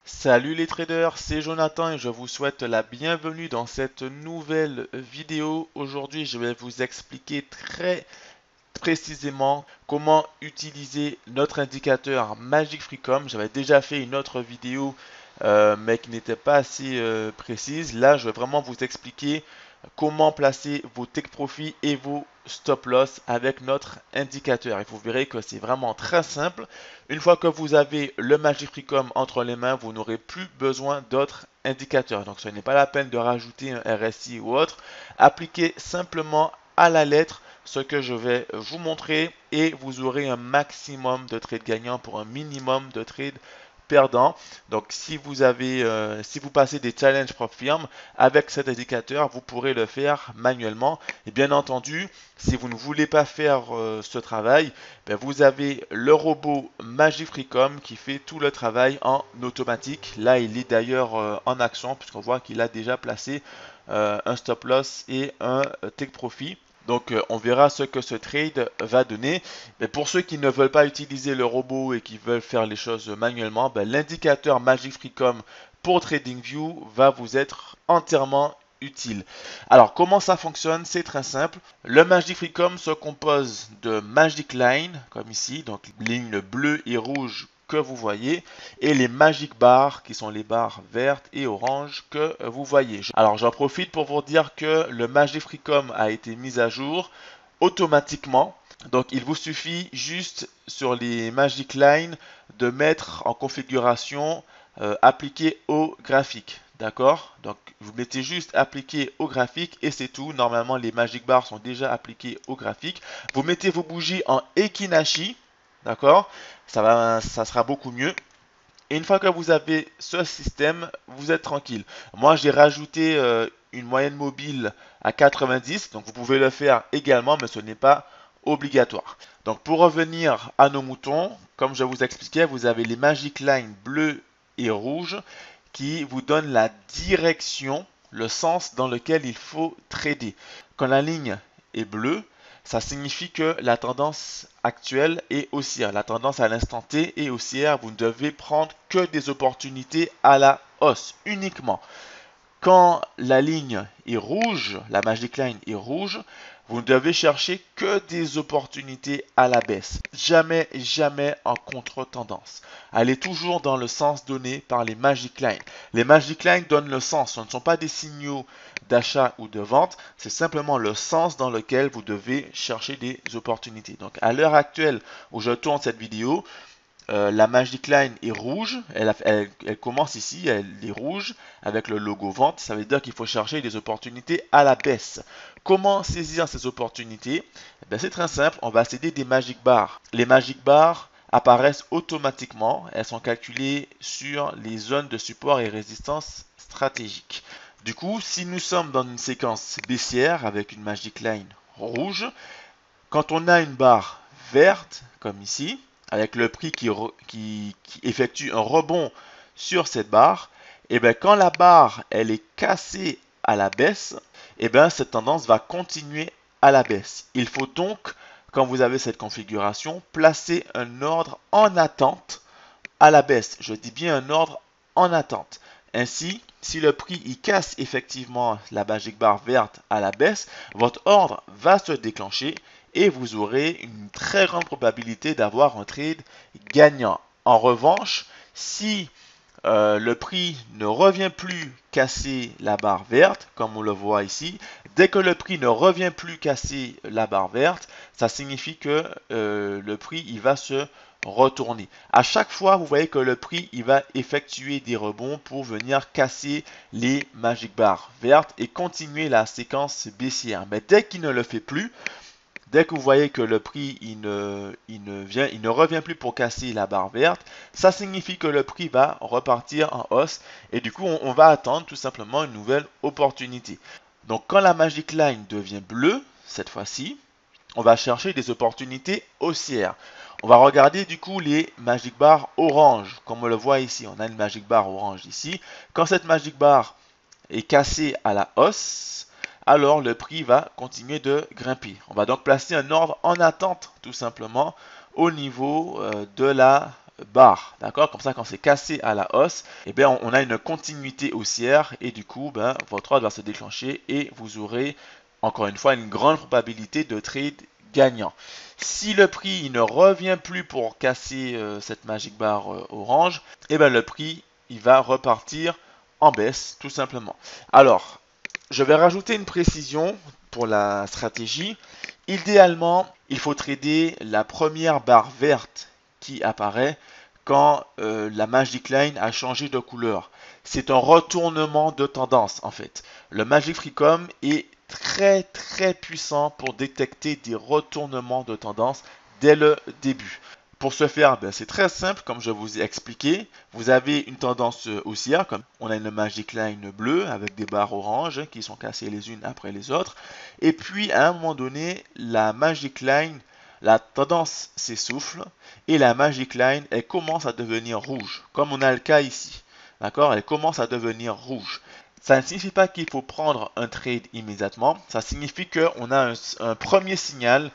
Salut les traders, c'est Jonathan et je vous souhaite la bienvenue dans cette nouvelle vidéo. Aujourd'hui, je vais vous expliquer très précisément comment utiliser notre indicateur Magic Freecom. J'avais déjà fait une autre vidéo mais qui n'était pas assez précise. Là, je vais vraiment vous expliquer comment placer vos take profit et vos stop loss avec notre indicateur. Et vous verrez que c'est vraiment très simple. Une fois que vous avez le Magic Freecom entre les mains, vous n'aurez plus besoin d'autres indicateurs. Donc ce n'est pas la peine de rajouter un RSI ou autre. Appliquez simplement à la lettre ce que je vais vous montrer et vous aurez un maximum de trades gagnants pour un minimum de trades perdants. Donc si vous passez des challenges propres firmes avec cet indicateur, vous pourrez le faire manuellement. Et bien entendu, si vous ne voulez pas faire ce travail, ben vous avez le robot Magifreecom qui fait tout le travail en automatique. Là, il est d'ailleurs en action puisqu'on voit qu'il a déjà placé un stop loss et un take profit. Donc, on verra ce que ce trade va donner. Mais pour ceux qui ne veulent pas utiliser le robot et qui veulent faire les choses manuellement, ben, l'indicateur Magic Freecom pour TradingView va vous être entièrement utile. Alors, comment ça fonctionne? C'est très simple. Le Magic Freecom se compose de Magic Line, comme ici, donc ligne bleue et rouge que vous voyez, et les Magic Bars, qui sont les barres vertes et oranges que vous voyez. Alors, j'en profite pour vous dire que le Magic Freecom a été mis à jour automatiquement. Donc, il vous suffit juste sur les Magic Line de mettre en configuration appliqué au graphique. D'accord? Donc, vous mettez juste appliqué au graphique et c'est tout. Normalement, les Magic Bars sont déjà appliqués au graphique. Vous mettez vos bougies en Ekinashi. D'accord? Ça sera beaucoup mieux. Et une fois que vous avez ce système, vous êtes tranquille. Moi, j'ai rajouté une moyenne mobile à 90, donc vous pouvez le faire également, mais ce n'est pas obligatoire. Donc pour revenir à nos moutons, comme je vous expliquais, vous avez les Magic Line bleu et rouge qui vous donnent la direction, le sens dans lequel il faut trader. Quand la ligne est bleue, ça signifie que la tendance actuelle est haussière. La tendance à l'instant T est haussière. Vous ne devez prendre que des opportunités à la hausse uniquement. Quand la ligne est rouge, la Magic Line est rouge, vous ne devez chercher que des opportunités à la baisse. Jamais, jamais en contre-tendance. Allez toujours dans le sens donné par les Magic Lines. Les Magic Lines donnent le sens. Ce ne sont pas des signaux d'achat ou de vente. C'est simplement le sens dans lequel vous devez chercher des opportunités. Donc, à l'heure actuelle où je tourne cette vidéo, la Magic Line est rouge, elle commence ici, elle est rouge avec le logo vente, ça veut dire qu'il faut chercher des opportunités à la baisse. Comment saisir ces opportunités? C'est très simple, on va céder des Magic Bars. Les Magic Bars apparaissent automatiquement, elles sont calculées sur les zones de support et résistance stratégiques. Du coup, si nous sommes dans une séquence baissière avec une Magic Line rouge, quand on a une barre verte, comme ici, avec le prix qui effectue un rebond sur cette barre, et bien quand la barre elle est cassée à la baisse, et bien cette tendance va continuer à la baisse. Il faut donc, quand vous avez cette configuration, placer un ordre en attente à la baisse. Je dis bien un ordre en attente. Ainsi, si le prix il casse effectivement la Magic Bar verte à la baisse, votre ordre va se déclencher et vous aurez une très grande probabilité d'avoir un trade gagnant. En revanche, si le prix ne revient plus casser la barre verte, comme on le voit ici, dès que le prix ne revient plus casser la barre verte, ça signifie que le prix il va se retourner. À chaque fois, vous voyez que le prix il va effectuer des rebonds pour venir casser les Magic Bars vertes et continuer la séquence baissière. Mais dès qu'il ne le fait plus, dès que vous voyez que le prix il ne revient plus pour casser la barre verte, ça signifie que le prix va repartir en hausse et du coup on va attendre tout simplement une nouvelle opportunité. Donc quand la Magic Line devient bleue, cette fois-ci, on va chercher des opportunités haussières. On va regarder du coup les Magic Bar orange, comme on le voit ici. On a une Magic Bar orange ici. Quand cette Magic Bar est cassée à la hausse, alors le prix va continuer de grimper. On va donc placer un ordre en attente tout simplement au niveau de la barre, d'accord? Comme ça, quand c'est cassé à la hausse, eh bien, on a une continuité haussière et du coup, ben, votre ordre va se déclencher et vous aurez, encore une fois, une grande probabilité de trade gagnant. Si le prix il ne revient plus pour casser cette magic bar orange, eh bien, le prix il va repartir en baisse, tout simplement. Alors, je vais rajouter une précision pour la stratégie. Idéalement, il faut trader la première barre verte qui apparaît quand la Magic Line a changé de couleur. C'est un retournement de tendance en fait. Le Magic Freecom est très puissant pour détecter des retournements de tendance dès le début. Pour ce faire, ben, c'est très simple, comme je vous ai expliqué. Vous avez une tendance haussière, comme on a une Magic Line bleue avec des barres oranges qui sont cassées les unes après les autres. Et puis, à un moment donné, la Magic Line, la tendance s'essouffle et la Magic Line, elle commence à devenir rouge, comme on a le cas ici. D'accord? Elle commence à devenir rouge. Ça ne signifie pas qu'il faut prendre un trade immédiatement. Ça signifie qu'on a un premier signal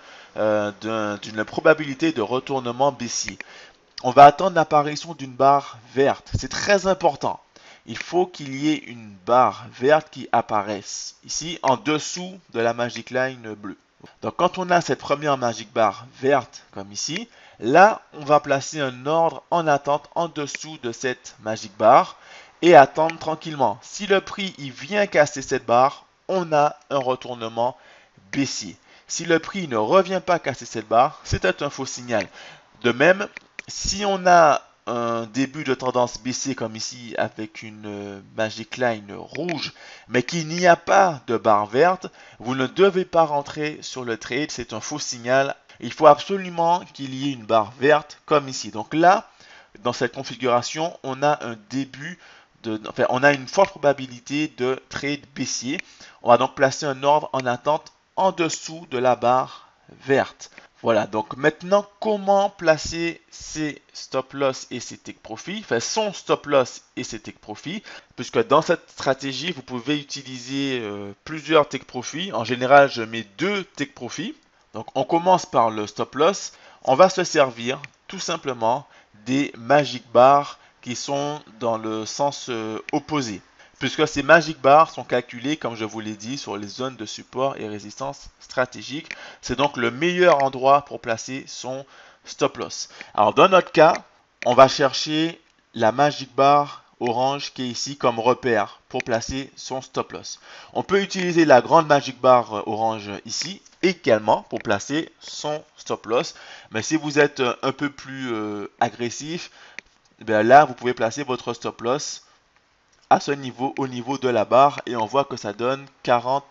d'une probabilité de retournement baissier. On va attendre l'apparition d'une barre verte. C'est très important. Il faut qu'il y ait une barre verte qui apparaisse ici en dessous de la Magic Line bleue. Donc quand on a cette première Magic Bar verte comme ici, là on va placer un ordre en attente en dessous de cette Magic Bar et attendre tranquillement. Si le prix il vient casser cette barre, on a un retournement baissier. Si le prix ne revient pas casser cette barre, c'est un faux signal. De même, si on a un début de tendance baissier comme ici avec une Magic Line rouge, mais qu'il n'y a pas de barre verte, vous ne devez pas rentrer sur le trade, c'est un faux signal. Il faut absolument qu'il y ait une barre verte comme ici. Donc là, dans cette configuration, on a un début on a une forte probabilité de trade baissier. On va donc placer un ordre en attente en dessous de la barre verte. Voilà, donc maintenant, comment placer ses stop loss et ses take profit, enfin son stop loss et ses take profit, puisque dans cette stratégie, vous pouvez utiliser plusieurs take profit. En général, je mets 2 take profit. Donc on commence par le stop loss. On va se servir tout simplement des magic bars qui sont dans le sens opposé, puisque ces magic bars sont calculés, comme je vous l'ai dit, sur les zones de support et résistance stratégique. C'est donc le meilleur endroit pour placer son stop loss. Alors dans notre cas, on va chercher la magic bar orange qui est ici comme repère pour placer son stop loss. On peut utiliser la grande magic bar orange ici également pour placer son stop loss, mais si vous êtes un peu plus agressif, bien là, vous pouvez placer votre stop loss à ce niveau, au niveau de la barre, et on voit que ça donne 40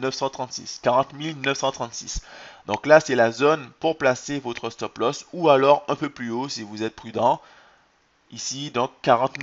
936. Donc là, c'est la zone pour placer votre stop loss, ou alors un peu plus haut si vous êtes prudent. Ici, donc 40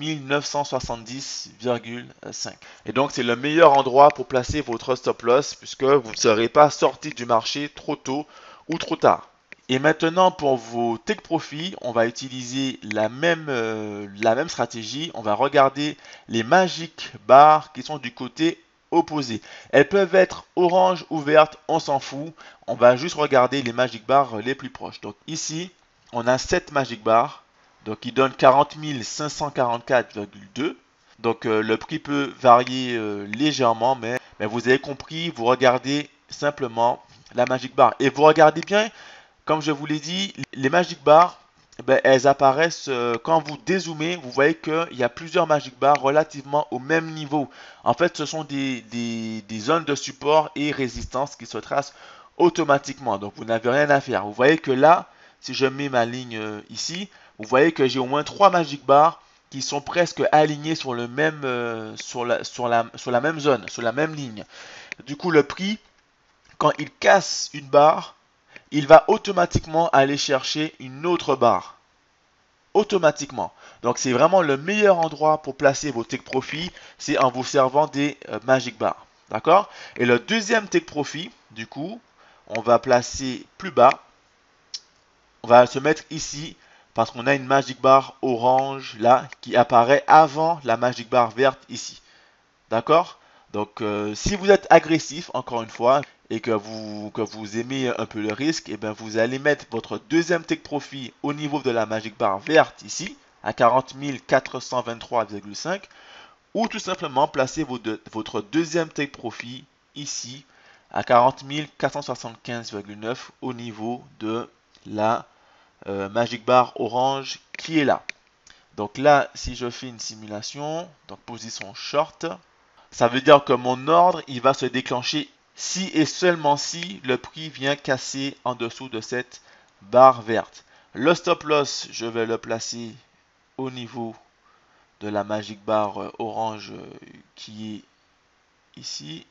970,5. Et donc, c'est le meilleur endroit pour placer votre stop loss, puisque vous ne serez pas sorti du marché trop tôt ou trop tard. Et maintenant, pour vos take profit, on va utiliser la même stratégie. On va regarder les magic bars qui sont du côté opposé. Elles peuvent être orange ou vertes, on s'en fout. On va juste regarder les magic bars les plus proches. Donc ici, on a 7 magic bars, donc qui donnent 40 544,2. Donc le prix peut varier légèrement, mais vous avez compris, vous regardez simplement la magic bar. Et vous regardez bien. Comme je vous l'ai dit, les magic bars, elles apparaissent quand vous dézoomez. Vous voyez qu'il y a plusieurs magic bars relativement au même niveau. En fait, ce sont des zones de support et résistance qui se tracent automatiquement. Donc, vous n'avez rien à faire. Vous voyez que là, si je mets ma ligne ici, vous voyez que j'ai au moins 3 magic bars qui sont presque alignés sur le même, sur la même zone, sur la même ligne. Du coup, le prix, quand il casse une barre, il va automatiquement aller chercher une autre barre. Automatiquement. Donc c'est vraiment le meilleur endroit pour placer vos take profit, c'est en vous servant des magic bars. D'accord? Et le deuxième take profit, du coup, on va placer plus bas. On va se mettre ici parce qu'on a une magic bar orange là qui apparaît avant la magic bar verte ici. D'accord? Donc si vous êtes agressif, encore une fois, et que vous aimez un peu le risque, et bien vous allez mettre votre deuxième take profit au niveau de la Magic Bar verte ici, à 40 423,5, ou tout simplement placer votre deuxième take profit ici, à 40 475,9 au niveau de la Magic Bar orange qui est là. Donc là, si je fais une simulation, donc position short, ça veut dire que mon ordre, il va se déclencher si et seulement si le prix vient casser en dessous de cette barre verte. Le stop loss, je vais le placer au niveau de la Magic Bar orange qui est ici.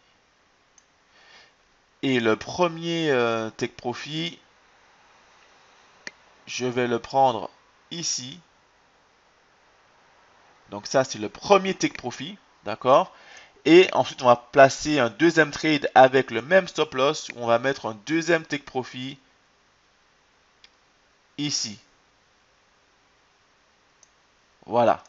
Et le premier take profit, je vais le prendre ici. Donc ça, c'est le premier take profit, d'accord? Et ensuite, on va placer un deuxième trade avec le même stop loss. On va mettre un deuxième take profit ici. Voilà.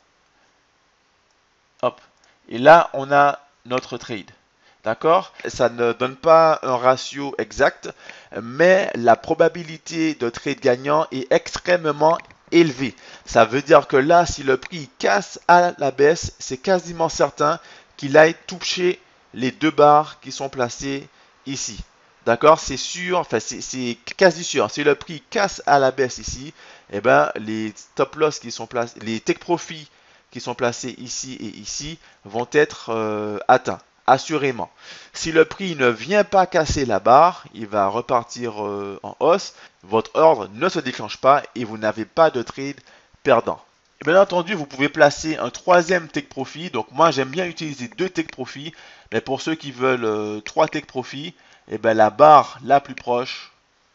Hop. Et là, on a notre trade. D'accord? Ça ne donne pas un ratio exact, mais la probabilité de trade gagnant est extrêmement élevée. Ça veut dire que là, si le prix casse à la baisse, c'est quasiment certain qu'il aille toucher les deux barres qui sont placées ici. D'accord? C'est sûr, enfin c'est quasi sûr. Si le prix casse à la baisse ici, eh ben, les stop loss qui sont placés, les take profits qui sont placés ici et ici vont être atteints, assurément. Si le prix ne vient pas casser la barre, il va repartir en hausse. Votre ordre ne se déclenche pas et vous n'avez pas de trade perdant. Et bien entendu, vous pouvez placer un troisième take profit. Donc moi, j'aime bien utiliser deux take profit. Mais pour ceux qui veulent trois take profit, et bien la barre la plus proche,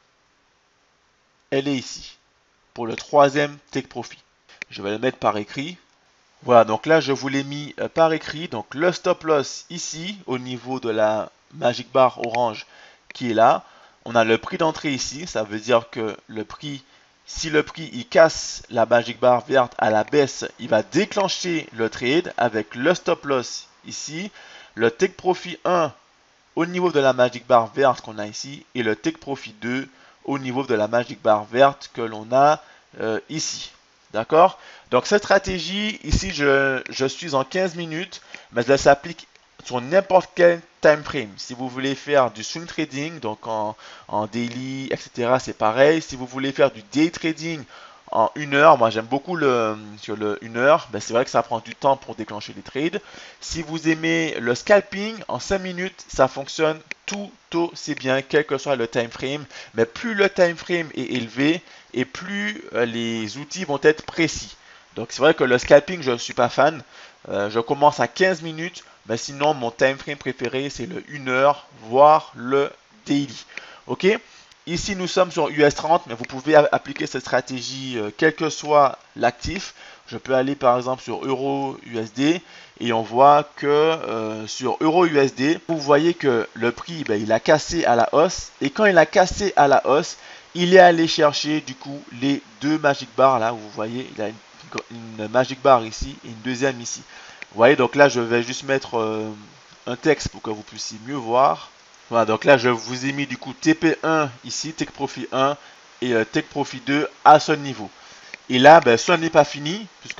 elle est ici. Pour le troisième take profit. Je vais le mettre par écrit. Voilà, donc là, je vous l'ai mis par écrit. Donc le stop loss ici, au niveau de la Magic Bar orange qui est là. On a le prix d'entrée ici. Ça veut dire que le prix, si le prix il casse la Magic Bar verte à la baisse, il va déclencher le trade avec le stop loss ici. Le take profit 1 au niveau de la Magic Bar verte qu'on a ici. Et le take profit 2 au niveau de la Magic Bar verte que l'on a ici. D'accord? Donc cette stratégie, ici je suis en 15 minutes, mais elle s'applique sur n'importe quel time frame. Si vous voulez faire du swing trading, donc en daily, etc., c'est pareil. Si vous voulez faire du day trading en 1 heure, moi j'aime beaucoup sur le 1 heure, ben, c'est vrai que ça prend du temps pour déclencher les trades. Si vous aimez le scalping, en 5 minutes, ça fonctionne tout aussi bien, quel que soit le time frame. Mais plus le time frame est élevé, et plus les outils vont être précis. Donc c'est vrai que le scalping, je ne suis pas fan. Je commence à 15 minutes, mais sinon mon time frame préféré c'est le 1 heure, voire le daily. Ok? Ici nous sommes sur US30, mais vous pouvez appliquer cette stratégie quel que soit l'actif. Je peux aller par exemple sur Euro USD et on voit que sur Euro USD, vous voyez que le prix ben, il a cassé à la hausse, et quand il a cassé à la hausse, il est allé chercher du coup les deux Magic Bar là, vous voyez, il a une Magic Bar ici et une deuxième ici. Vous voyez, donc là je vais juste mettre un texte pour que vous puissiez mieux voir. Voilà, donc là je vous ai mis du coup TP1 ici, Take Profit 1 et Take Profit 2 à ce niveau. Et là, ben, ce n'est pas fini, puisque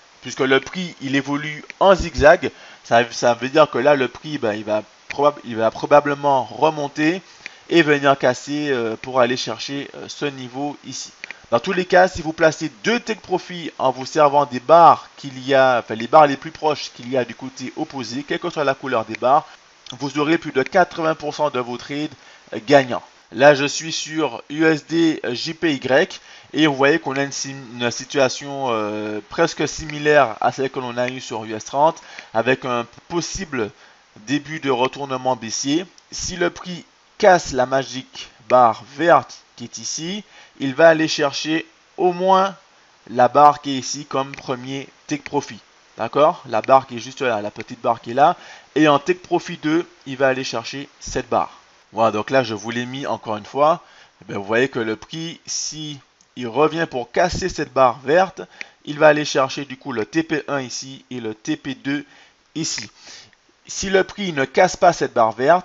le prix il évolue en zigzag, ça veut dire que là le prix ben, il va probablement remonter et venir casser pour aller chercher ce niveau ici. Dans tous les cas, si vous placez deux take profit en vous servant des barres les barres les plus proches qu'il y a du côté opposé, quelle que soit la couleur des barres, vous aurez plus de 80% de vos trades gagnants. Là, je suis sur USD JPY et vous voyez qu'on a une situation presque similaire à celle que l'on a eu sur US30 avec un possible début de retournement baissier. Si le prix casse la Magic Bar verte qui est ici, il va aller chercher au moins la barre qui est ici comme premier take profit. D'accord? La barre qui est juste là, la petite barre qui est là. Et en take profit 2, il va aller chercher cette barre. Voilà, donc là je vous l'ai mis encore une fois. Et bien, vous voyez que le prix, si il revient pour casser cette barre verte, il va aller chercher du coup le TP1 ici et le TP2 ici. Si le prix ne casse pas cette barre verte,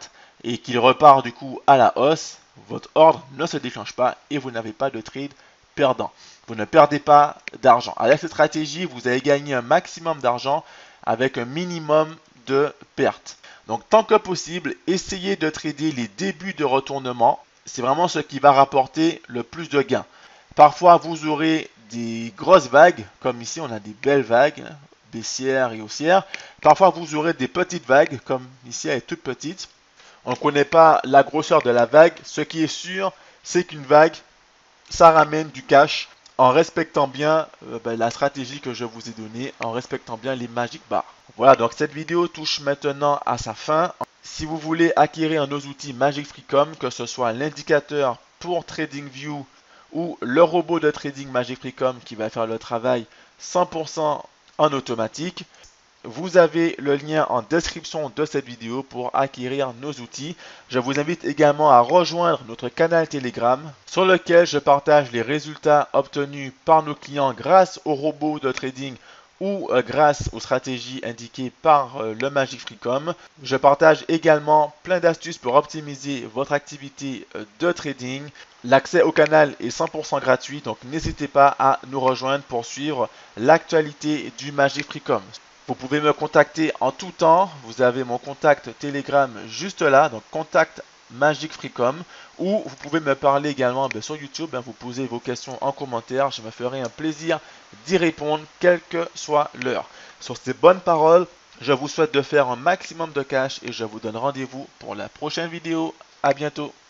et qu'il repart du coup à la hausse, votre ordre ne se déclenche pas et vous n'avez pas de trade perdant. Vous ne perdez pas d'argent. Avec cette stratégie, vous allez gagner un maximum d'argent avec un minimum de pertes. Donc tant que possible, essayez de trader les débuts de retournement. C'est vraiment ce qui va rapporter le plus de gains. Parfois, vous aurez des grosses vagues, comme ici, on a des belles vagues, baissières et haussières. Parfois, vous aurez des petites vagues, comme ici, elle est toute petite. On ne connaît pas la grosseur de la vague. Ce qui est sûr, c'est qu'une vague, ça ramène du cash en respectant bien la stratégie que je vous ai donnée, en respectant bien les Magic Bars. Voilà, donc cette vidéo touche maintenant à sa fin. Si vous voulez acquérir nos outils Magic Freecom, que ce soit l'indicateur pour TradingView ou le robot de trading Magic Freecom qui va faire le travail 100% en automatique, vous avez le lien en description de cette vidéo pour acquérir nos outils. Je vous invite également à rejoindre notre canal Telegram sur lequel je partage les résultats obtenus par nos clients grâce au robot de trading ou grâce aux stratégies indiquées par le Magic Freecom. Je partage également plein d'astuces pour optimiser votre activité de trading. L'accès au canal est 100% gratuit, donc n'hésitez pas à nous rejoindre pour suivre l'actualité du Magic Freecom. Vous pouvez me contacter en tout temps. Vous avez mon contact Telegram juste là, donc contact Magic Freecom. Ou vous pouvez me parler également sur YouTube. Vous posez vos questions en commentaire. Je me ferai un plaisir d'y répondre, quelle que soit l'heure. Sur ces bonnes paroles, je vous souhaite de faire un maximum de cash et je vous donne rendez-vous pour la prochaine vidéo. À bientôt.